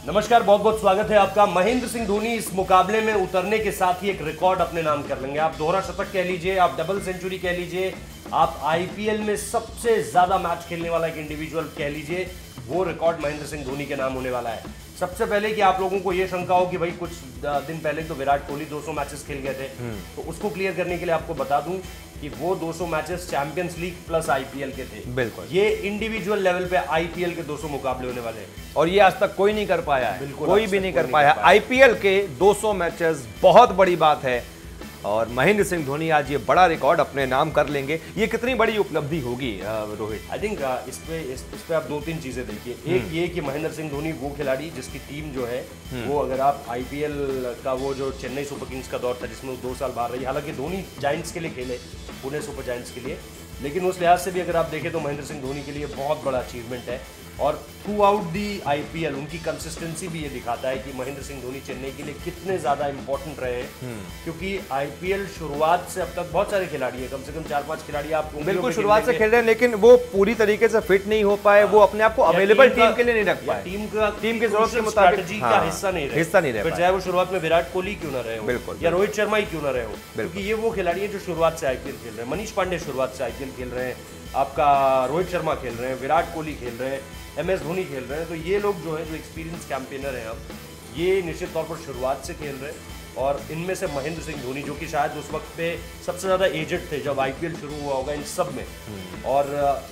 नमस्कार, बहुत बहुत स्वागत है आपका। महेंद्र सिंह धोनी इस मुकाबले में उतरने के साथ ही एक रिकॉर्ड अपने नाम कर लेंगे। आप दोहरा शतक कह लीजिए, आप डबल सेंचुरी कह लीजिए, आप आईपीएल में सबसे ज्यादा मैच खेलने वाला एक इंडिविजुअल कह लीजिए, वो रिकॉर्ड महेंद्र सिंह धोनी के नाम होने वाला है। सबसे पहले कि आप लोगों को ये शंका हो कि भाई कुछ दिन पहले तो विराट कोहली 200 मैचेस खेल गए थे, तो उसको क्लियर करने के लिए आपको बता दूं कि वो 200 matches champions league plus IPL के थे। बिल्कुल, ये इंडिविजुअल लेवल पे आईपीएल के 200 मुकाबले होने वाले हैं और ये आज तक कोई नहीं कर पाया है। बिल्कुल, कोई भी नहीं कर पाया। आईपीएल के 200 मैचेस बहुत बड़ी बात है और महेंद्र सिंह धोनी आज ये बड़ा रिकॉर्ड अपने नाम कर लेंगे। ये कितनी बड़ी उपलब्धि होगी रोहित? आई थिंक इस पे आप दो तीन चीजें देखिए। एक ये कि महेंद्र सिंह धोनी वो खिलाड़ी जिसकी टीम जो है वो, अगर आप आईपीएल का वो जो चेन्नई सुपर किंग्स का दौर था जिसमें वो 2 साल बाहर रही, हालांकि धोनी जायंट्स के लिए खेले, पुणे सुपर जायंट्स के लिए, लेकिन उस लिहाज से भी अगर आप देखें तो महेंद्र सिंह धोनी के लिए बहुत बड़ा अचीवमेंट है। और थ्रू आउट दी आईपीएल उनकी कंसिस्टेंसी भी ये दिखाता है कि महेंद्र सिंह धोनी चेन्नई के लिए कितने ज्यादा इंपॉर्टेंट रहे हैं। क्योंकि आईपीएल शुरुआत से अब तक बहुत सारे खिलाड़ी हैं, कम से कम 4-5 खिलाड़ी आप बिल्कुल शुरुआत से खेल रहे हैं, लेकिन वो पूरी तरीके से फिट नहीं हो पाए। वो अपने आप को अवेलेबल टीम के लिए नहीं रख पाए, टीम की जरूरत के मुताबिक का हिस्सा नहीं रहे। फिर चाहे वो शुरुआत में विराट कोहली क्यों ना रहे हो, बिल्कुल, या रोहित शर्मा ही क्यों ना रहे हो, क्योंकि ये वो खिलाड़ी है जो शुरुआत से आईपीएल खेल रहे हैं। मनीष पांडे शुरुआत से आईपीएल खेल रहे हैं, आपका रोहित शर्मा खेल रहे हैं, विराट कोहली खेल रहे हैं, एमएस धोनी खेल रहे हैं। तो ये लोग जो है, जो एक्सपीरियंस कैंपेनर हैं, अब ये निश्चित तौर पर शुरुआत से खेल रहे हैं। और इनमें से महेंद्र सिंह धोनी, जो कि शायद उस वक्त पे सबसे ज़्यादा एजेड थे जब आईपीएल शुरू हुआ होगा इन सब में, और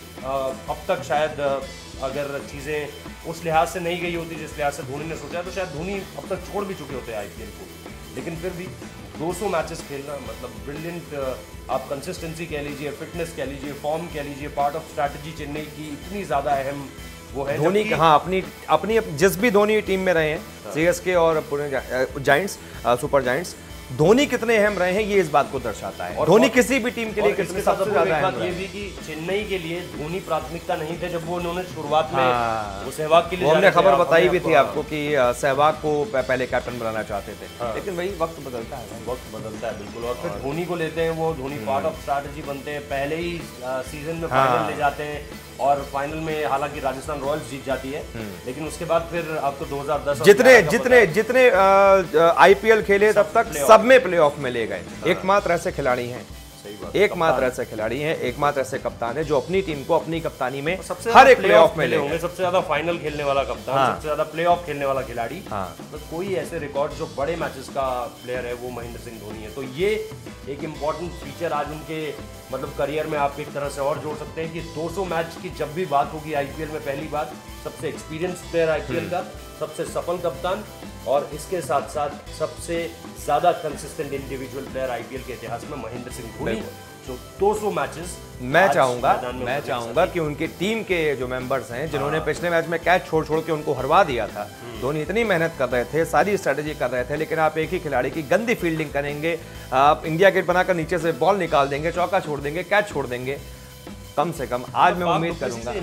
अब तक शायद अगर चीज़ें उस लिहाज से नहीं गई होती जिस लिहाज से धोनी ने सोचा, तो शायद धोनी अब तक छोड़ भी चुके होते आईपीएल को। लेकिन फिर भी 200 मैचेस खेलना मतलब ब्रिलियंट, आप कंसिस्टेंसी कह लीजिए, फिटनेस कह लीजिए, फॉर्म कह लीजिए, पार्ट ऑफ स्ट्रैटेजी चेन्नई की इतनी ज़्यादा अहम वो है धोनी। हाँ, अपनी जिस भी धोनी टीम में रहे हैं, सीएसके और Pune giants, super giants, Dhoni कितने अहम रहे हैं ये इस बात को दर्शाता है। और धोनी किसी भी टीम के लिए कितने सबसे ज्यादा अहम ये भी कि चेन्नई के लिए धोनी प्राथमिकता नहीं थे जब वो उन्होंने शुरुआत में वो सहवाग के लिए, हमने खबर बताई भी थी आपको कि सहवाग को पहले कैप्टन बनाना चाहते थे, लेकिन वही वक्त बदलता है, वक्त बदलता है बिल्कुल। और फिर धोनी को लेते हैं, वो धोनी पार्ट ऑफ स्ट्रैटेजी बनते हैं, पहले ही सीजन में फाइनल ले जाते हैं, और फाइनल में हालांकि राजस्थान रॉयल्स जीत जाती है, लेकिन उसके बाद फिर आपको 2010 जितने आईपीएल खेले तब तक सब में प्लेऑफ में ले गए। एकमात्र ऐसे खिलाड़ी हैं, एकमात्र ऐसे खिलाड़ी हैं, एकमात्र ऐसे कप्तान है जो अपनी टीम को अपनी कप्तानी में हर एक प्लेऑफ में ले होंगे। सबसे ज्यादा फाइनल खेलने वाला कप्तान, सबसे ज्यादा प्लेऑफ खेलने वाला खिलाड़ी। तो कोई ऐसे रिकॉर्ड जो बड़े मैचेस का प्लेयर है वो महेंद्र सिंह धोनी है। तो ये एक इम्पॉर्टेंट फीचर आज उनके मतलब करियर में आप एक तरह से और जोड़ सकते हैं कि 200 मैच की जब भी बात होगी आईपीएल में, पहली बात सबसे एक्सपीरियंस प्लेयर आईपीएल का, सबसे सफल कप्तान, और इसके साथ साथ सबसे ज्यादा कंसिस्टेंट इंडिविजुअल प्लेयर आईपीएल के इतिहास में महेंद्र सिंह धोनी, जो 200 मैचेस। मैं चाहूंगा कि उनकी टीम के जो मेंबर्स हैं, जिन्होंने पिछले मैच में कैच छोड़ के उनको हरवा दिया था, धोनी इतनी मेहनत कर रहे थे, सारी स्ट्रेटेजी कर रहे थे, लेकिन आप एक ही खिलाड़ी की गंदी फील्डिंग करेंगे, आप इंडिया गेट बनाकर नीचे से बॉल निकाल देंगे, चौका छोड़ देंगे, कैच छोड़ देंगे। कम से कम आज मैं उम्मीद करूंगा,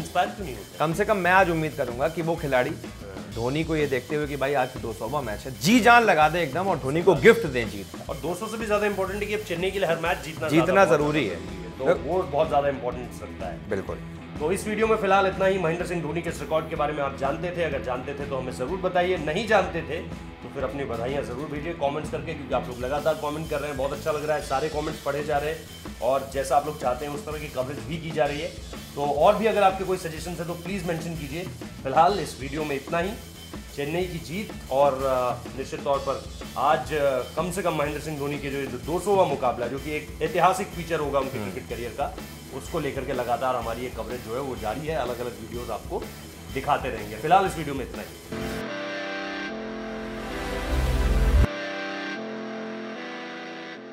कम से कम मैं आज उम्मीद करूंगा कि वो खिलाड़ी धोनी को ये देखते हुए कि भाई आज 200वां मैच है, जी जान लगा दे एकदम और धोनी को गिफ्ट दें जीत। और 200 से भी ज्यादा इंपॉर्टेंट है कि अब चेन्नई के लिए हर मैच जीतना जरूरी है, तो वो बहुत ज्यादा इंपॉर्टेंट रखता है। बिल्कुल। तो इस वीडियो में फिलहाल इतना ही। महेंद्र सिंह धोनी के इस रिकॉर्ड के बारे में आप जानते थे? अगर जानते थे तो हमें जरूर बताइए, नहीं जानते थे तो फिर अपनी बधाइयाँ जरूर भेजिए कमेंट्स करके, क्योंकि आप लोग लगातार कमेंट कर रहे हैं, बहुत अच्छा लग रहा है, सारे कमेंट्स पढ़े जा रहे हैं और जैसा आप लोग चाहते हैं उस तरह की कवरेज भी की जा रही है। तो और भी अगर आपके कोई सजेशन है तो प्लीज़ मेंशन कीजिए। फिलहाल इस वीडियो में इतना ही। चेन्नई की जीत और निश्चित तौर पर आज कम से कम महेंद्र सिंह धोनी के जो 200वां मुकाबला, जो कि एक ऐतिहासिक फीचर होगा उनके क्रिकेट करियर का, उसको लेकर के लगातार हमारी ये कवरेज जो है वो जारी है। अलग अलग वीडियोस आपको दिखाते रहेंगे। फिलहाल इस वीडियो में इतना ही।